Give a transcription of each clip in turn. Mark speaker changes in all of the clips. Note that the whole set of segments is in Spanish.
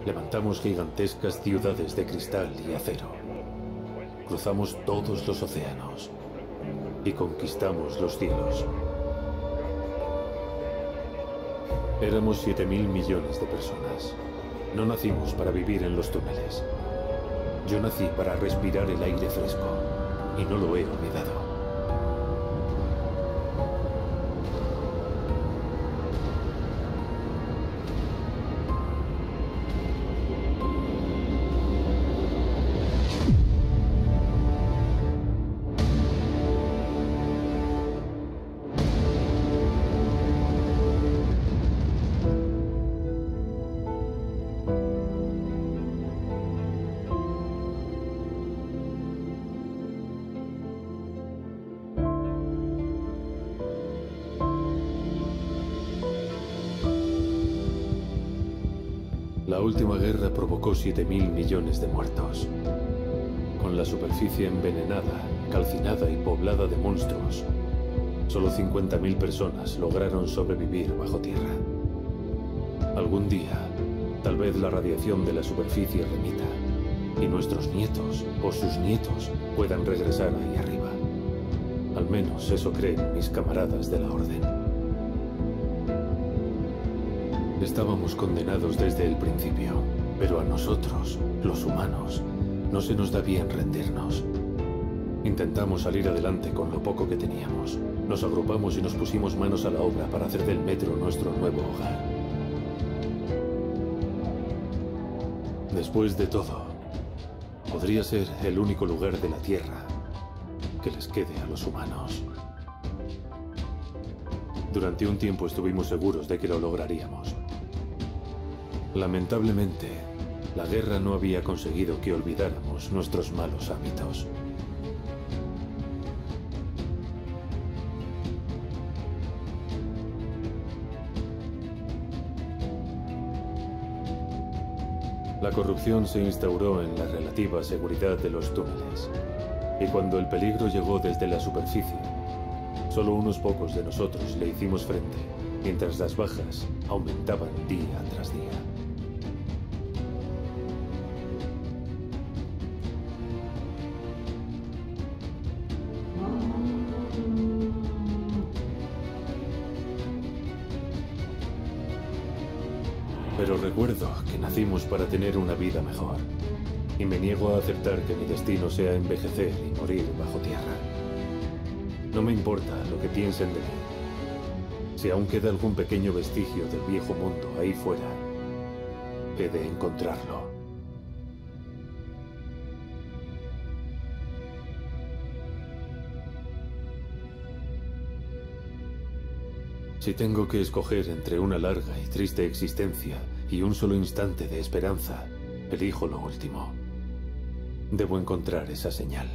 Speaker 1: Levantamos gigantescas ciudades de cristal y acero. Cruzamos todos los océanos y conquistamos los cielos. Éramos 7.000 millones de personas. No nacimos para vivir en los túneles. Yo nací para respirar el aire fresco y no lo he olvidado. La última guerra provocó 7.000 millones de muertos. Con la superficie envenenada, calcinada y poblada de monstruos, solo 50.000 personas lograron sobrevivir bajo tierra. Algún día, tal vez la radiación de la superficie remita y nuestros nietos o sus nietos puedan regresar ahí arriba. Al menos eso creen mis camaradas de la Orden. Estábamos condenados desde el principio, pero a nosotros, los humanos, no se nos da bien rendirnos. Intentamos salir adelante con lo poco que teníamos. Nos agrupamos y nos pusimos manos a la obra para hacer del metro nuestro nuevo hogar. Después de todo, podría ser el único lugar de la Tierra que les quede a los humanos. Durante un tiempo estuvimos seguros de que lo lograríamos. Lamentablemente, la guerra no había conseguido que olvidáramos nuestros malos hábitos. La corrupción se instauró en la relativa seguridad de los túneles. Y cuando el peligro llegó desde la superficie, solo unos pocos de nosotros le hicimos frente, mientras las bajas aumentaban día tras día. Pero recuerdo que nacimos para tener una vida mejor, y me niego a aceptar que mi destino sea envejecer y morir bajo tierra. No me importa lo que piensen de mí. Si aún queda algún pequeño vestigio del viejo mundo ahí fuera, he de encontrarlo. Si tengo que escoger entre una larga y triste existencia y un solo instante de esperanza, elijo lo último. Debo encontrar esa señal.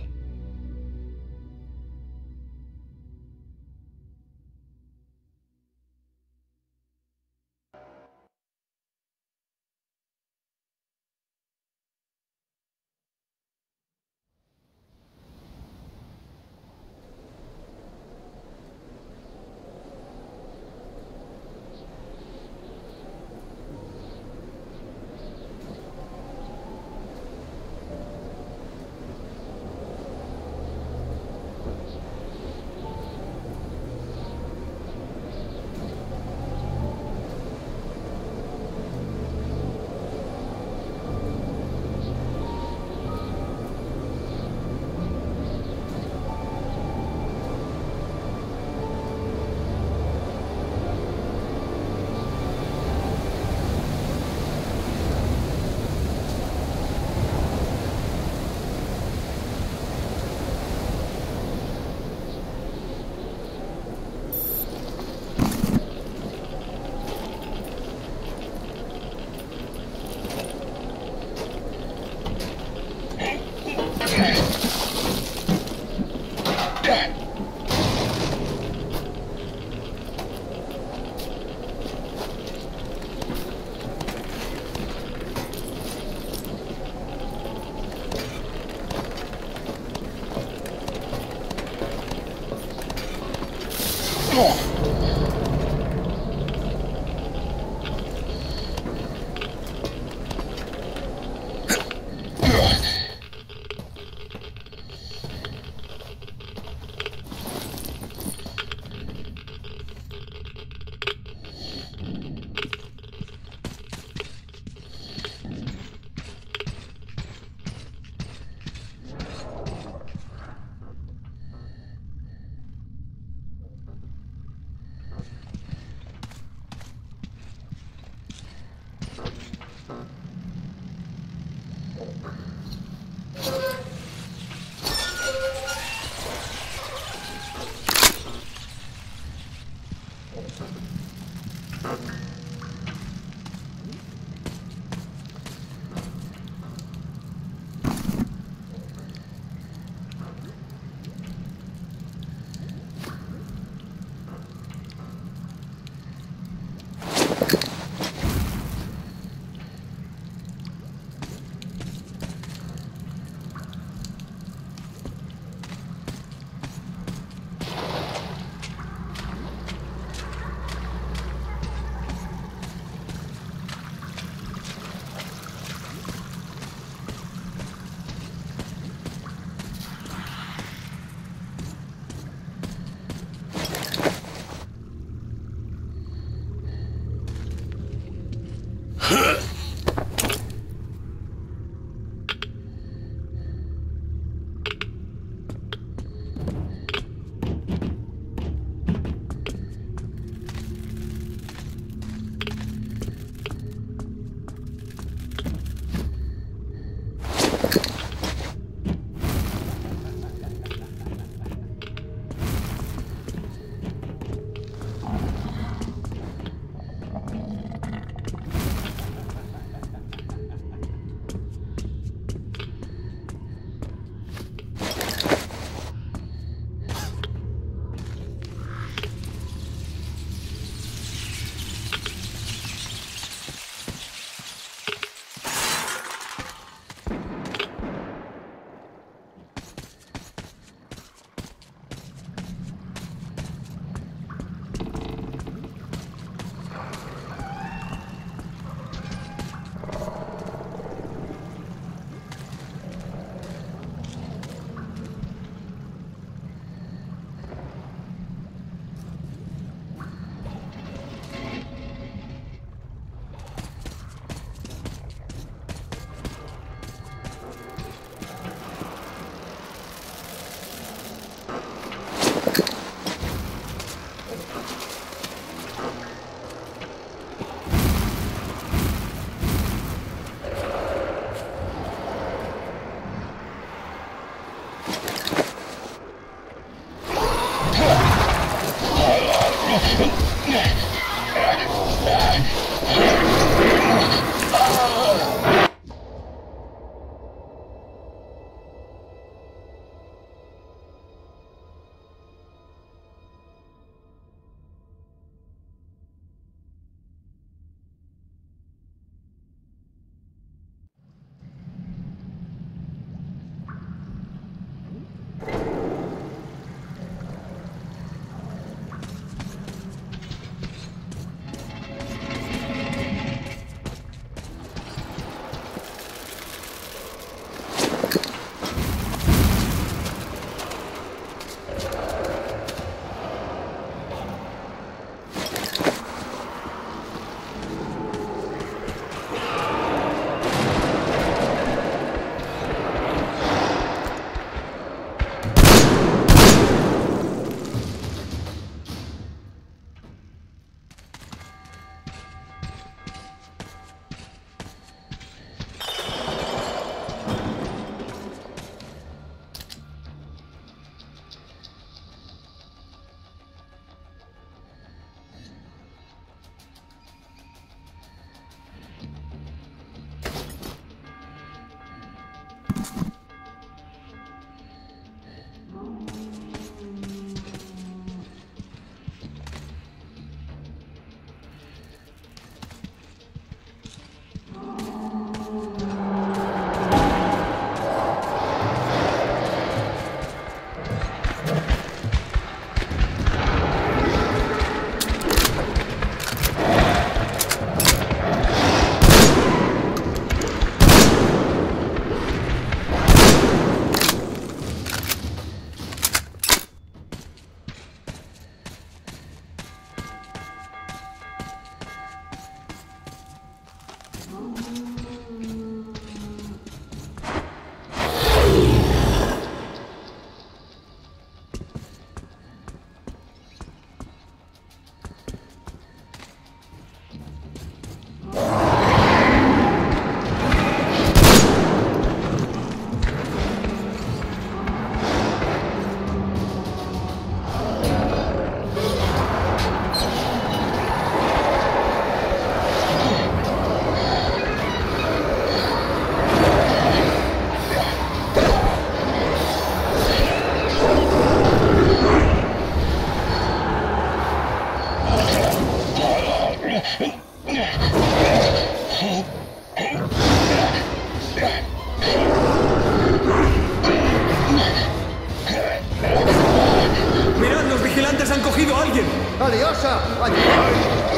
Speaker 2: valiosa! ¡Ayudad!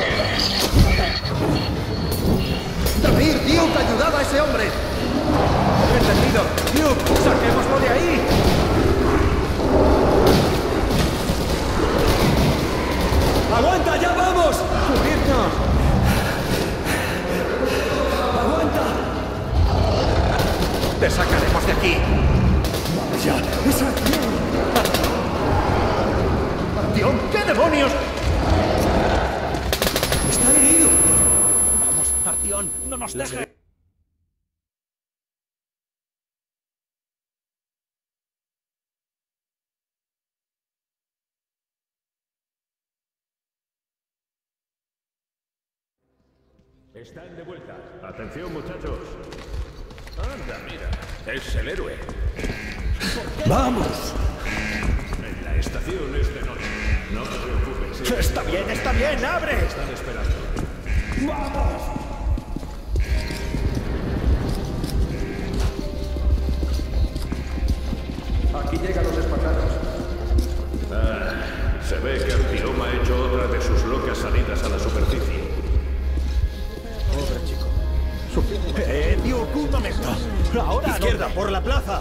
Speaker 2: ¡Damir, Duke, ayudad a ese hombre!
Speaker 3: ¡Entendido! ¡Duke, saquémoslo de ahí! ¡Aguanta, ya vamos! ¡Cubrirnos! ¡Aguanta! ¡Te sacaremos de aquí! ¡Vamos ya! ¡Es Artyom!
Speaker 2: ¡Artyom! ¿Qué demonios!
Speaker 3: ¡Está herido! ¡Vamos, Artyom! ¡No nos dejes!
Speaker 1: Están de vuelta. Atención, muchachos. Anda, mira. Es el héroe.
Speaker 3: ¡Vamos!
Speaker 1: En la estación es de noche. No te preocupes.
Speaker 3: ¡Está bien! ¡Abre!
Speaker 1: Están esperando.
Speaker 3: ¡Vamos!
Speaker 2: Aquí llegan los espartanos.
Speaker 1: Se ve que Artyom ha hecho otra de sus locas salidas a la superficie.
Speaker 2: Pobre chico.
Speaker 3: Duke, un momento. Ahora izquierda, por la plaza.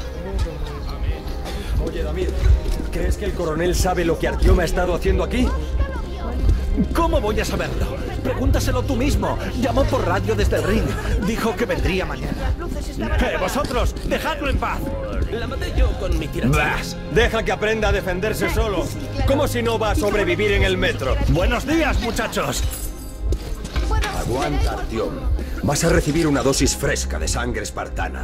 Speaker 4: Oye, Damir, ¿crees que el coronel sabe lo que Artyom ha estado haciendo aquí?
Speaker 3: ¿Cómo voy a saberlo? Pregúntaselo tú mismo. Llamó por radio desde el ring. Dijo que vendría mañana. ¡Vosotros! ¡Dejadlo en paz!
Speaker 5: La maté yo con mi tirachinas.
Speaker 4: Deja que aprenda a defenderse solo. ¿Cómo si no va a sobrevivir en el metro?
Speaker 3: ¡Buenos días, muchachos!
Speaker 4: Aguanta, Artyom. Vas a recibir una dosis fresca de sangre espartana.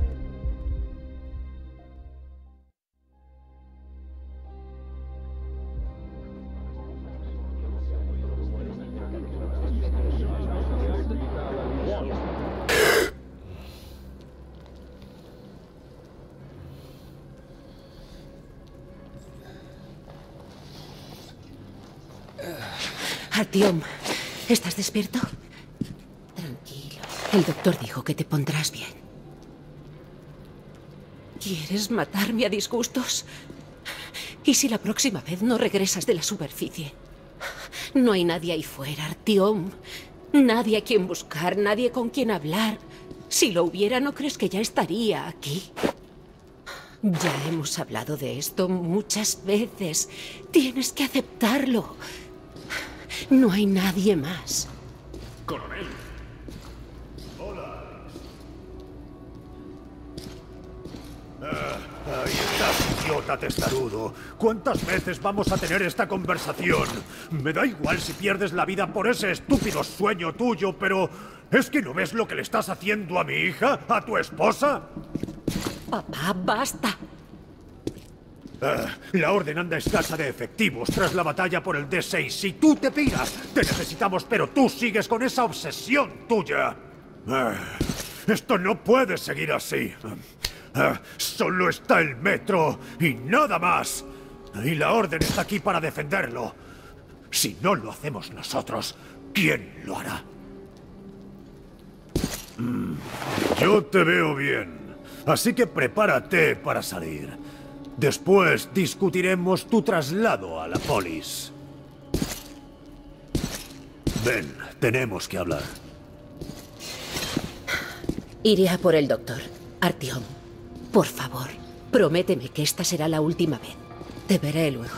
Speaker 6: Artyom, ¿estás despierto? Tranquilo. El doctor dijo que te pondrás bien. ¿Quieres matarme a disgustos? ¿Y si la próxima vez no regresas de la superficie? No hay nadie ahí fuera, Artyom. Nadie a quien buscar, nadie con quien hablar. Si lo hubiera, ¿no crees que ya estaría aquí? Ya hemos hablado de esto muchas veces. Tienes que aceptarlo. No hay nadie más.
Speaker 1: Coronel.
Speaker 7: Ahí estás, idiota testarudo. ¿Cuántas veces vamos a tener esta conversación? Me da igual si pierdes la vida por ese estúpido sueño tuyo, pero... ¿es que no ves lo que le estás haciendo a mi hija? ¿A tu esposa?
Speaker 6: Papá, basta.
Speaker 7: La orden anda escasa de efectivos tras la batalla por el D6. Si tú te piras, te necesitamos, pero tú sigues con esa obsesión tuya. Esto no puede seguir así. Solo está el metro y nada más. Y la orden está aquí para defenderlo. Si no lo hacemos nosotros, ¿quién lo hará? Yo te veo bien. Así que prepárate para salir. Después discutiremos tu traslado a la polis. Ven, tenemos que hablar.
Speaker 6: Iré a por el doctor. Artyom, por favor, prométeme que esta será la última vez. Te veré luego.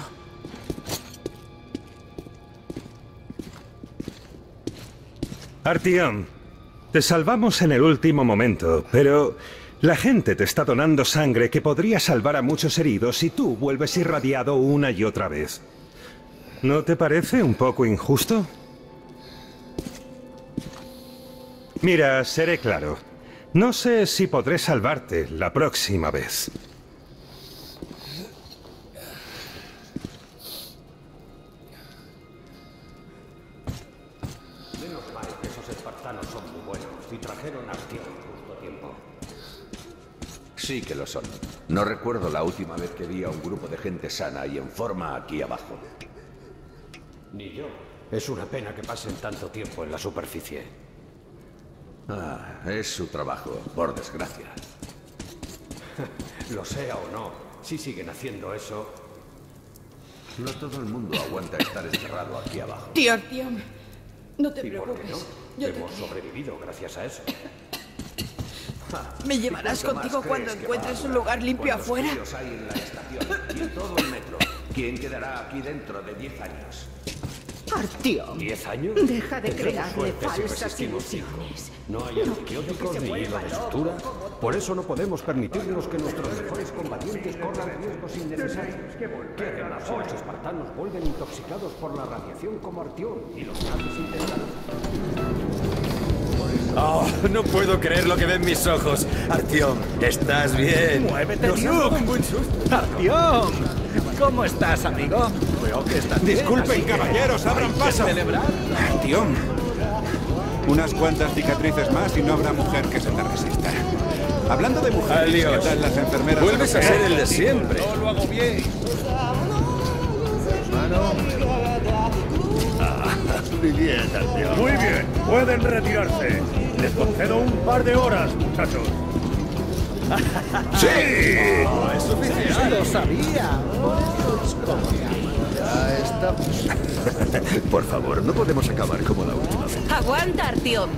Speaker 8: Artyom, te salvamos en el último momento, pero la gente te está donando sangre que podría salvar a muchos heridos y tú vuelves irradiado una y otra vez. ¿No te parece un poco injusto? Mira, seré claro. No sé si podré salvarte la próxima vez.
Speaker 4: Menos mal que esos espartanos son muy buenos y trajeron a Artyom justo a tiempo.
Speaker 9: Sí que lo son. No recuerdo la última vez que vi a un grupo de gente sana y en forma aquí abajo.
Speaker 4: Ni yo. Es una pena que pasen tanto tiempo en la superficie.
Speaker 9: Es su trabajo, por desgracia.
Speaker 4: Lo sea o no, si siguen haciendo eso...
Speaker 9: No todo el mundo aguanta estar encerrado aquí abajo.
Speaker 10: Tío Artyom, no te
Speaker 4: ¿Y por qué
Speaker 10: preocupes.
Speaker 4: no?
Speaker 10: Yo
Speaker 4: Hemos sobrevivido gracias a eso.
Speaker 10: ¿Me llevarás contigo cuando encuentres un lugar limpio afuera?
Speaker 9: ¿Cuántos hay en la estación y en todo el metro? ¿Quién quedará aquí dentro de 10 años?
Speaker 6: Artyom,
Speaker 4: ¿10 años?
Speaker 6: deja de
Speaker 4: Tendremos
Speaker 6: crearle
Speaker 4: suerte si
Speaker 6: falsas
Speaker 4: resistimos 5.
Speaker 6: ilusiones.
Speaker 4: No hay antibióticos ni hilo de sutura. Por eso no podemos permitirnos que nuestros mejores combatientes corran riesgos innecesarios. ¿Qué haremos si los espartanos vuelven intoxicados por la radiación como Artyom y los nazis intentan?
Speaker 11: Oh, no puedo creer lo que ven mis ojos. Artyom, ¿estás bien?
Speaker 3: ¡Muévete,
Speaker 11: Nos
Speaker 3: tío!
Speaker 11: han dado un buen susto.
Speaker 3: ¡Artyom! ¿Cómo estás, amigo? Veo que estás bien,
Speaker 12: Disculpen,
Speaker 3: así que
Speaker 12: caballeros, abran
Speaker 3: hay que
Speaker 12: paso.
Speaker 3: celebrar.
Speaker 12: Artyom, unas cuantas cicatrices más y no habrá mujer que se te resista. Hablando de mujeres, ¿qué
Speaker 11: Adiós.
Speaker 12: tal las enfermeras?
Speaker 11: Vuelves a ser el de siempre.
Speaker 3: No lo hago bien.
Speaker 7: Muy bien, Artyom. Muy bien, pueden retirarse. Les concedo un par de horas, muchachos. ¡Sí!
Speaker 3: Es suficiente. Lo sabía.
Speaker 7: Ya estamos.
Speaker 11: Por favor, no podemos acabar como la última vez.
Speaker 6: Aguanta, Artyom.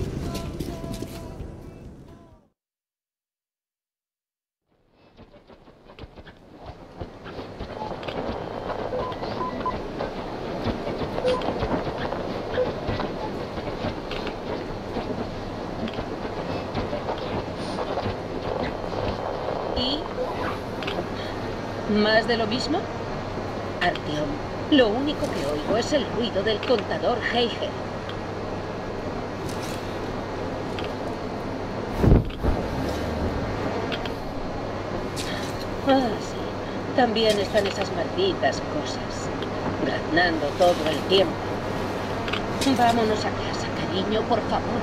Speaker 6: ¿Y? ¿Más de lo mismo? Artyom, lo único que oigo es el ruido del contador Geiger. Ah, sí. También están esas malditas cosas, graznando todo el tiempo. Vámonos a casa, cariño, por favor.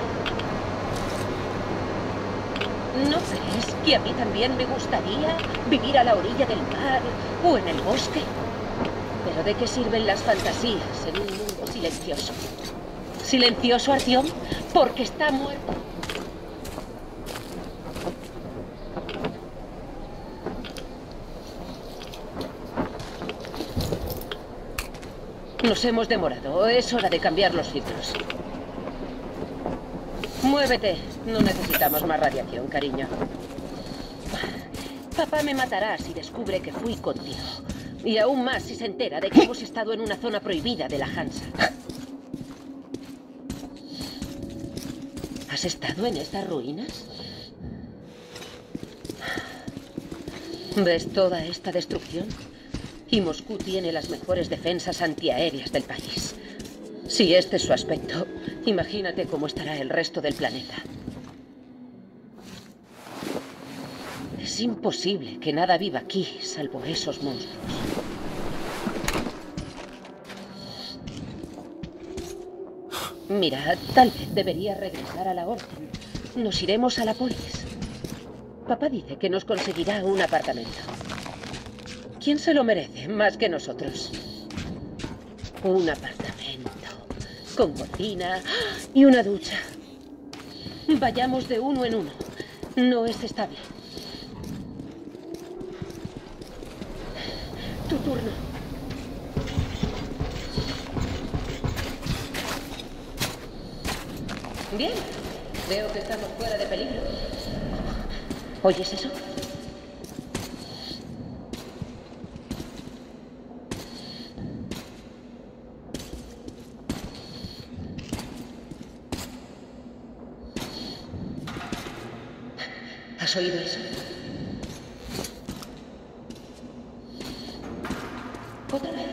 Speaker 6: ¿No crees que a mí también me gustaría vivir a la orilla del mar o en el bosque? ¿Pero de qué sirven las fantasías en un mundo silencioso? ¿Silencioso, Artyom? Porque está muerto. Nos hemos demorado. Es hora de cambiar los filtros. Muévete. No necesitamos más radiación, cariño. Papá me matará si descubre que fui contigo. Y aún más si se entera de que hemos estado en una zona prohibida de la Hansa. ¿Has estado en estas ruinas? ¿Ves toda esta destrucción? Y Moscú tiene las mejores defensas antiaéreas del país. Si este es su aspecto, imagínate cómo estará el resto del planeta. Es imposible que nada viva aquí, salvo esos monstruos. Mira, tal vez debería regresar a la orden. Nos iremos a la polis. Papá dice que nos conseguirá un apartamento. ¿Quién se lo merece más que nosotros? Un apartamento, con cocina y una ducha. Vayamos de uno en uno. No es estable. Tu turno. Bien. Veo que estamos fuera de peligro. ¿Oyes eso? ¿Has oído eso? Otra vez.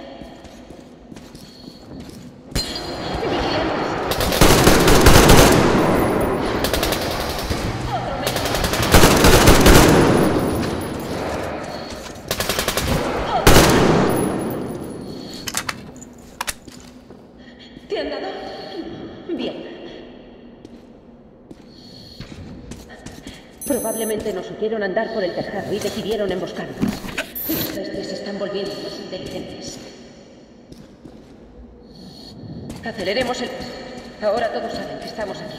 Speaker 6: ¿Te han dado? Bien. Probablemente nos supieron andar por el tejado y decidieron emboscarnos. Los bestias se están volviendo más inteligentes. Aceleremos el paso. Ahora todos saben que estamos aquí.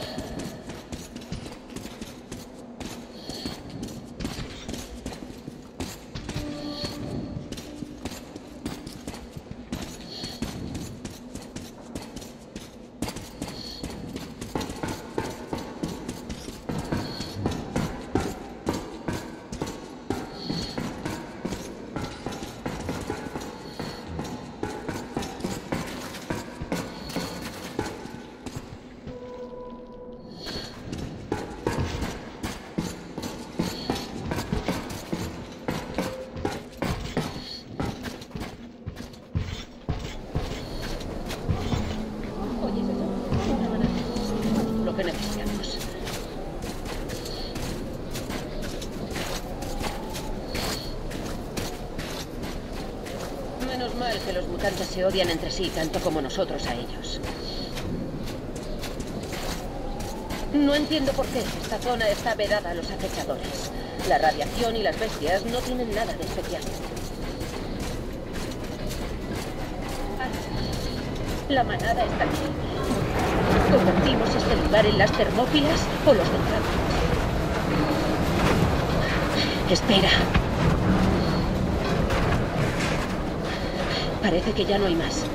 Speaker 6: ellos. Menos mal que los mutantes se odian entre sí tanto como nosotros a ellos. No entiendo por qué esta zona está vedada a los acechadores. La radiación y las bestias no tienen nada de especial. La manada está aquí. ¿Convertimos este lugar en las Termópilas o los dejamos? Espera. Parece que ya no hay más.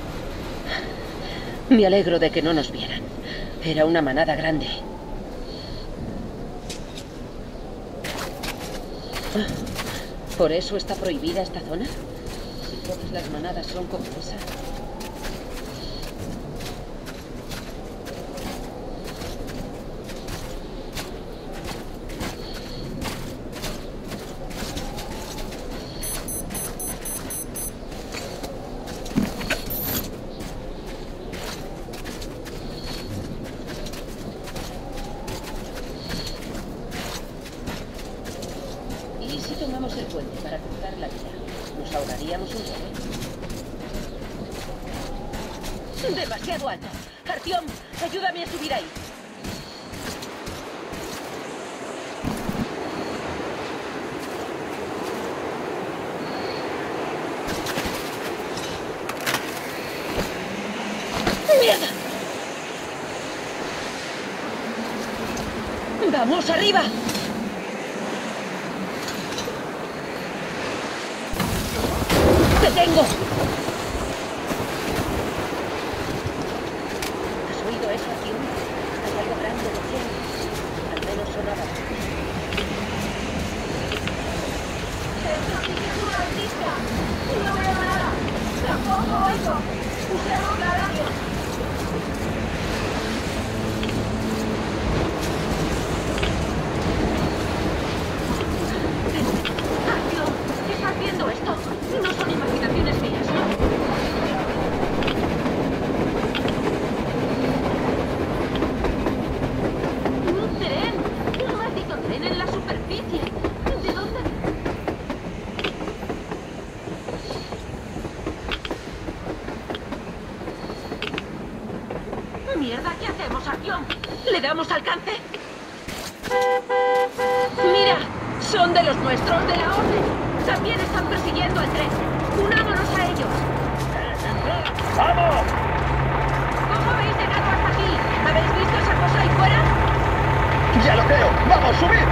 Speaker 6: Me alegro de que no nos vieran. Era una manada grande. ¿Por eso está prohibida esta zona? Si todas las manadas son como esa. Demasiado alto. Artyom, ayúdame a subir ahí. ¡Mierda! ¡Vamos, arriba! ¡Te tengo! ¿Estás viendo esto? No son imaginaciones mías, ¿no? ¡Un tren! ¡Un maldito tren en la superficie! ¿De dónde? ¡Mierda! ¿Qué hacemos, Artyom? ¿Le damos alcance? ¡Mira! Son de los nuestros, de la Orden. También están persiguiendo al tren. ¡Unámonos a ellos!
Speaker 3: ¡Vamos!
Speaker 6: ¿Cómo habéis llegado hasta aquí? ¿Habéis visto esa cosa ahí fuera?
Speaker 3: ¡Ya lo creo! ¡Vamos, subid!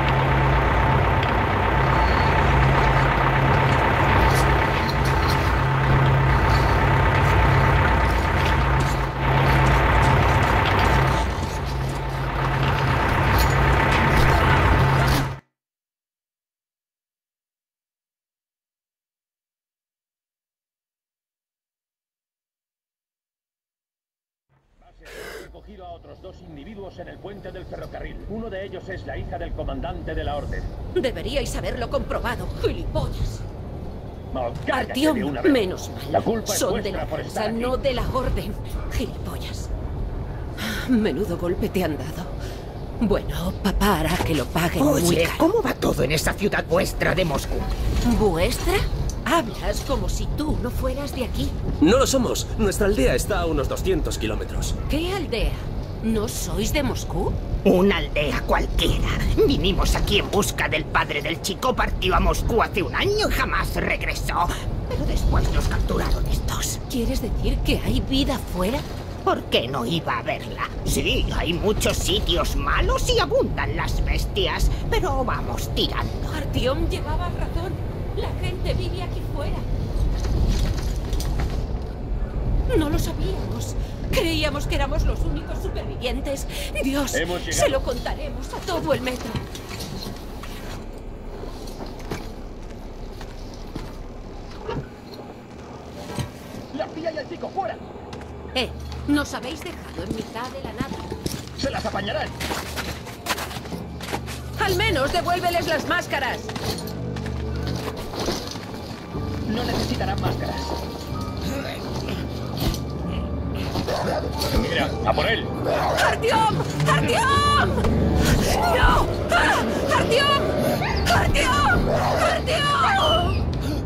Speaker 3: Recogido a otros 2 individuos en el puente del ferrocarril. Uno de ellos es la hija del comandante de la Orden.
Speaker 6: Deberíais haberlo comprobado, gilipollas.
Speaker 3: Artyom,
Speaker 6: menos mal.
Speaker 3: La culpa
Speaker 6: Son
Speaker 3: es
Speaker 6: de la
Speaker 3: por
Speaker 6: prensa,
Speaker 3: estar aquí.
Speaker 6: no de la Orden. Gilipollas. Menudo golpe te han dado. Bueno, papá hará que lo paguen muy
Speaker 13: Oye,
Speaker 6: caro.
Speaker 13: ¿cómo va todo en esa ciudad vuestra de Moscú?
Speaker 6: ¿Vuestra? Hablas como si tú no fueras de aquí.
Speaker 5: No lo somos. Nuestra aldea está a unos 200 kilómetros.
Speaker 6: ¿Qué aldea? ¿No sois de Moscú?
Speaker 13: Una aldea cualquiera. Vinimos aquí en busca del padre del chico. Partió a Moscú hace un año y jamás regresó. Pero después nos capturaron estos.
Speaker 6: ¿Quieres decir que hay vida fuera?
Speaker 13: ¿Por qué no iba a verla? Sí, hay muchos sitios malos y abundan las bestias. Pero vamos tirando.
Speaker 6: Artyom llevaba razón. La gente vive aquí fuera. No lo sabíamos. Creíamos que éramos los únicos supervivientes. Dios, se lo contaremos a todo el metro.
Speaker 3: ¡La tía y el chico, fuera!
Speaker 6: Nos habéis dejado en mitad de la nada.
Speaker 3: ¡Se las apañarán!
Speaker 6: Al menos devuélveles las máscaras.
Speaker 3: No necesitarán máscaras.
Speaker 14: Mira, a por él.
Speaker 6: ¡Artyom! ¡Artyom! ¡No! ¡Artyom! ¡Artyom! ¡Artyom!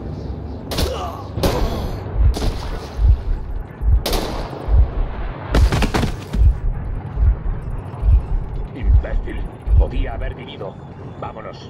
Speaker 14: Imbécil. Podía haber vivido. Vámonos.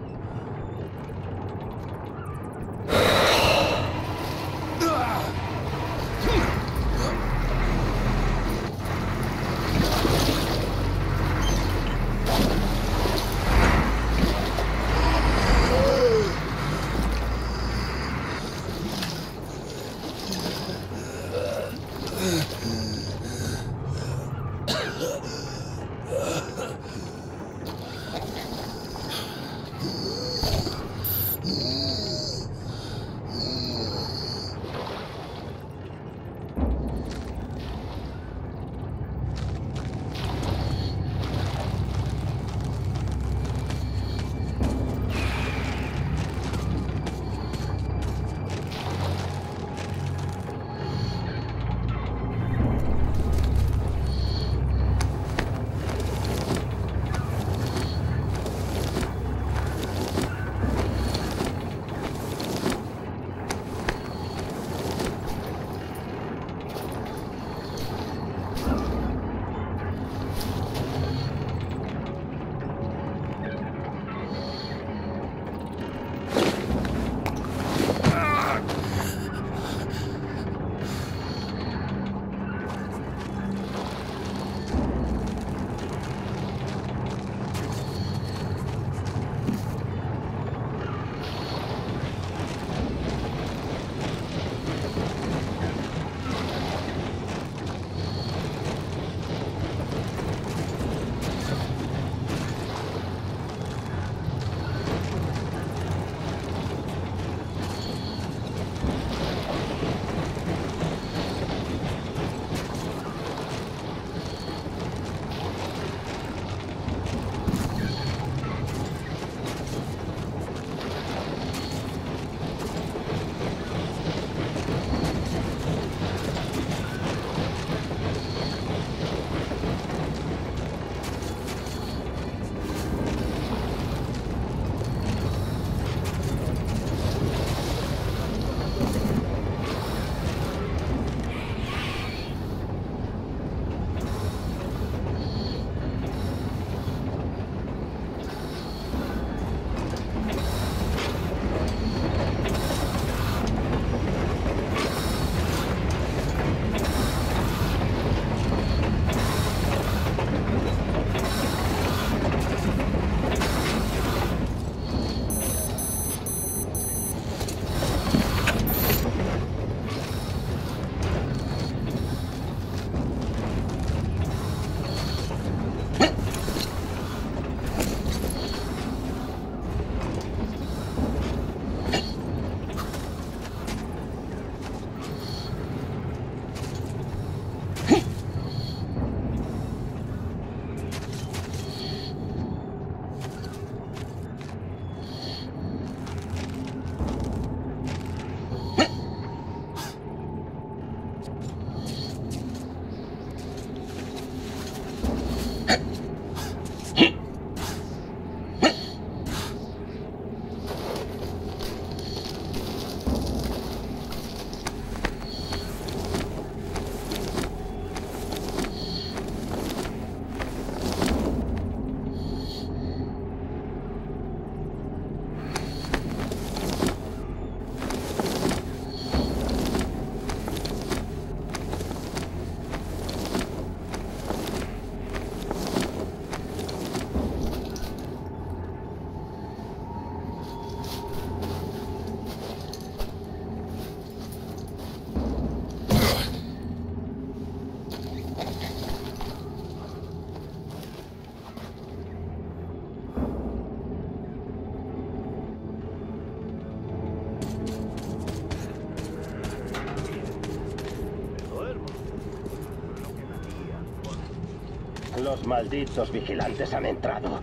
Speaker 14: Los malditos vigilantes han entrado.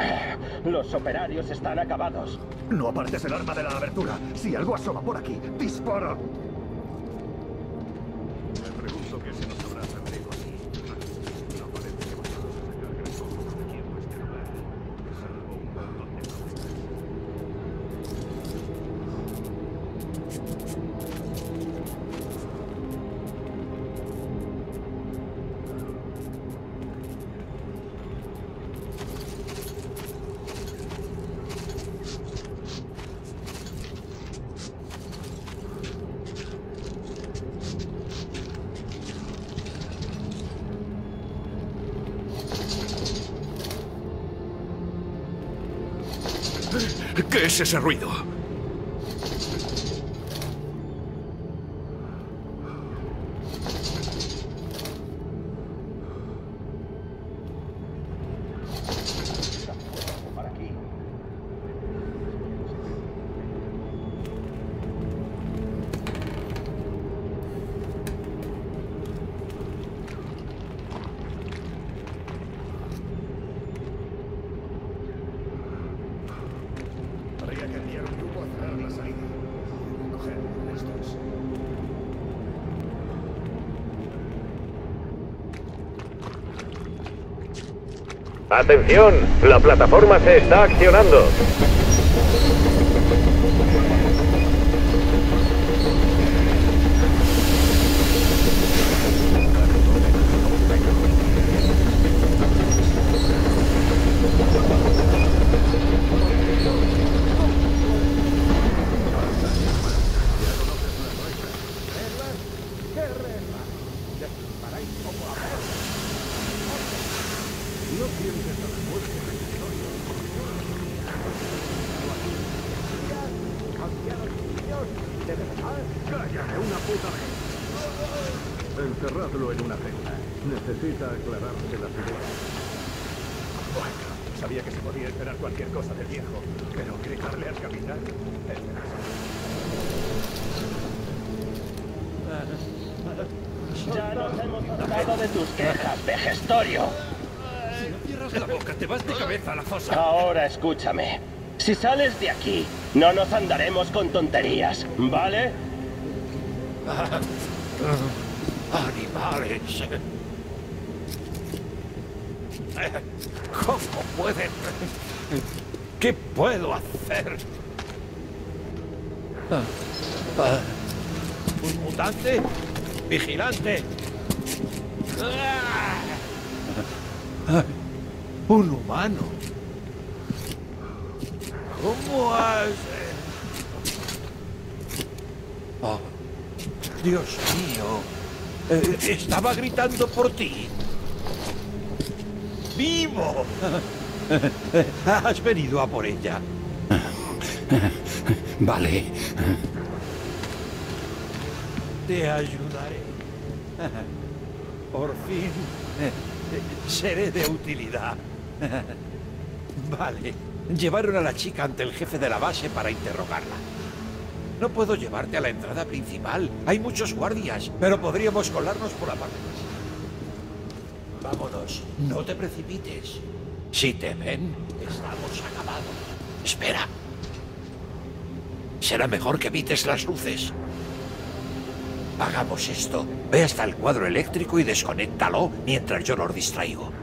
Speaker 14: Los operarios están acabados.
Speaker 3: No apartes el arma de la abertura. Si algo asoma por aquí, dispara.
Speaker 7: Me pregunto qué se nos habrá servido.
Speaker 15: ¿Qué es ese ruido?
Speaker 7: Habría que enviar un grupo a cerrar la salida. Recoger restos.
Speaker 14: ¡Atención! La plataforma se está accionando.
Speaker 7: ¡Cállate una puta vez! Encerradlo en una celda. Necesita aclararse las ideas. Bueno, sabía que se podía esperar cualquier cosa del viejo, pero gritarle al capitán...
Speaker 14: Ya nos hemos hartado de tus quejas, vejestorio.
Speaker 3: Si no cierras la boca, te vas de cabeza a la fosa.
Speaker 14: Ahora escúchame. Si sales de aquí, no nos andaremos con tonterías, ¿vale?
Speaker 3: Animales. ¿Cómo pueden? ¿Qué puedo hacer? ¿Un mutante? ¡Vigilante! ¡Un humano! ¿Cómo has...? Oh, Dios mío. Estaba gritando por ti. ¡Vivo! Has venido a por ella.
Speaker 12: Vale.
Speaker 3: Te ayudaré. Por fin seré de utilidad. Vale. Llevaron a la chica ante el jefe de la base para interrogarla. No puedo llevarte a la entrada principal. Hay muchos guardias, pero podríamos colarnos por la parte más. Vámonos. No te precipites. Si te ven, estamos acabados. Espera. Será mejor que evites las luces. Hagamos esto. Ve hasta el cuadro eléctrico y desconéctalo mientras yo los distraigo.